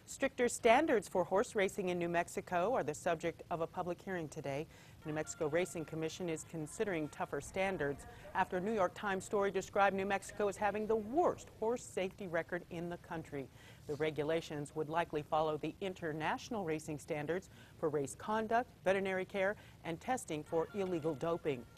Stricter standards for horse racing in New Mexico are the subject of a public hearing today. The New Mexico Racing Commission is considering tougher standards after a New York Times story described New Mexico as having the worst horse safety record in the country. The regulations would likely follow the international racing standards for race conduct, veterinary care, and testing for illegal doping.